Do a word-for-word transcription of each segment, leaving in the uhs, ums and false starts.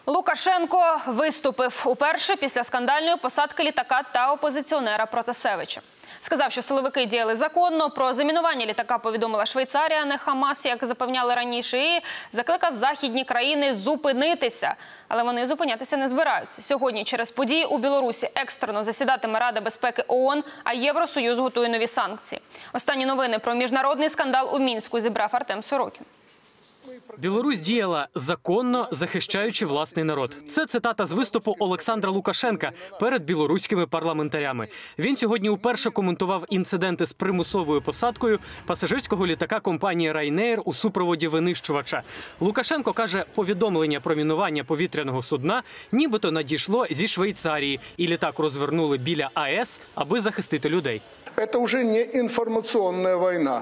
Лукашенко виступив уперше після скандальної посадки літака та опозиціонера Протасевича. Сказав, що силовики діяли законно, про замінування літака повідомила Швейцарія, а не Хамас, як запевняли раніше, і закликав західні країни зупинитися. Але вони зупинятися не збираються. Сьогодні через події у Білорусі екстрено засідатиме Рада безпеки ООН, а Євросоюз готує нові санкції. Останні новини про міжнародний скандал у Мінську зібрав Артем Сорокін. Білорусь діяла законно, захищаючи власний народ. Це цитата з виступу Олександра Лукашенка перед білоруськими парламентарями. Він сьогодні уперше коментував інциденти з примусовою посадкою пасажирського літака компанії «Райнеєр» у супроводі винищувача. Лукашенко каже, повідомлення про мінування повітряного судна нібито надійшло зі Швейцарії, і літак розвернули біля АЕС, аби захистити людей. Це вже не інформаційна війна.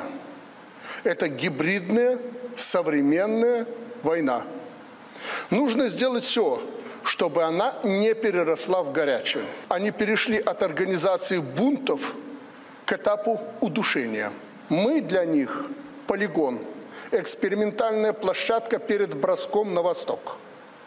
Це гібридна, современная война. Нужно сделать все, чтобы она не переросла в горячую. Они перешли от организации бунтов к этапу удушения. Мы для них полигон, экспериментальная площадка перед броском на восток.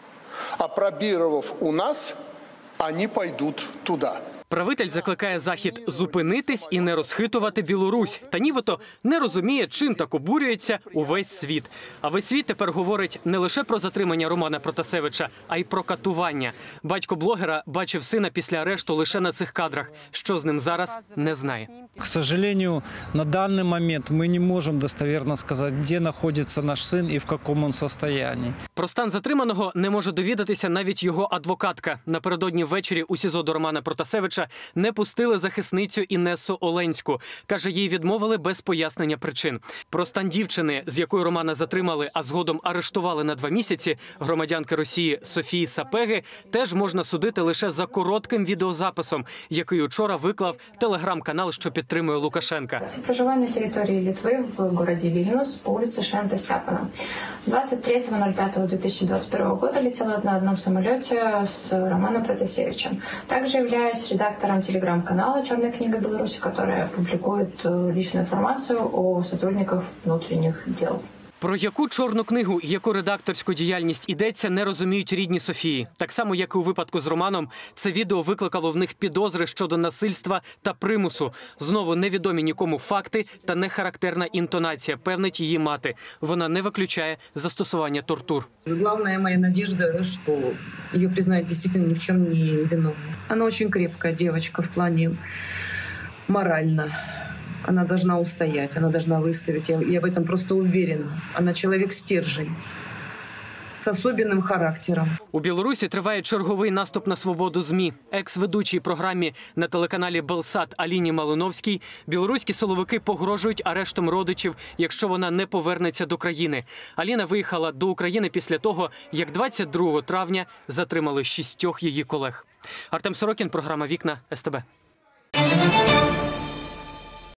Опробировав у нас, они пойдут туда. Правитель закликає Захід зупинитись і не розхитувати Білорусь. Та нібито не розуміє, чим так обурюється увесь світ. А весь світ тепер говорить не лише про затримання Романа Протасевича, а й про катування. Батько блогера бачив сина після арешту лише на цих кадрах. Що з ним зараз, не знає. К сожалению, на данный момент мы не можем достоверно сказать, где находится наш сын и в каком он состоянии. Про стан затриманого не може довідатися навіть його адвокатка. Напередодні ввечері у СІЗО до Романа Протасевича не пустили захисницю Інесу Оленську. Каже, їй відмовили без пояснення причин. Про стан дівчини, з якою Романа затримали, а згодом арештували на два місяці, громадянки Росії Софії Сапеги, теж можна судити лише за коротким відеозаписом, який учора виклав телеграм-канал, що підтримує Лукашенка. Це проживання на території Литви в місті Вільнюс по вулиці Швента-Степана. двадцать третьего пятого две тысячи двадцать первого года летела на одном самолете с Романом Протасевичем. Также являюсь редактором телеграм-канала «Черная книга Беларуси», которая публикует личную информацию о сотрудниках внутренних дел. Про яку чорну книгу і яку редакторську діяльність йдеться, не розуміють рідні Софії. Так само, як і у випадку з Романом, це відео викликало в них підозри щодо насильства та примусу. Знову невідомі нікому факти та нехарактерна інтонація, певнить її мати. Вона не виключає застосування тортур. Главная моя надежда, что ее признают действительно ни в чем не виновной. Она очень крепкая девочка в плане морально. Она должна устоять, она должна выставить. Я, я в этом просто уверена. Она человек-стержень з особливим характером. У Білорусі триває черговий наступ на свободу ЗМІ. Екс-ведучій програмі на телеканалі «Белсат» Аліні Малиновській білоруські силовики погрожують арештом родичів, якщо вона не повернеться до країни. Аліна виїхала до України після того, як двадцять другого травня затримали шістьох її колег. Артем Сорокін, програма «Вікна», ес те бе.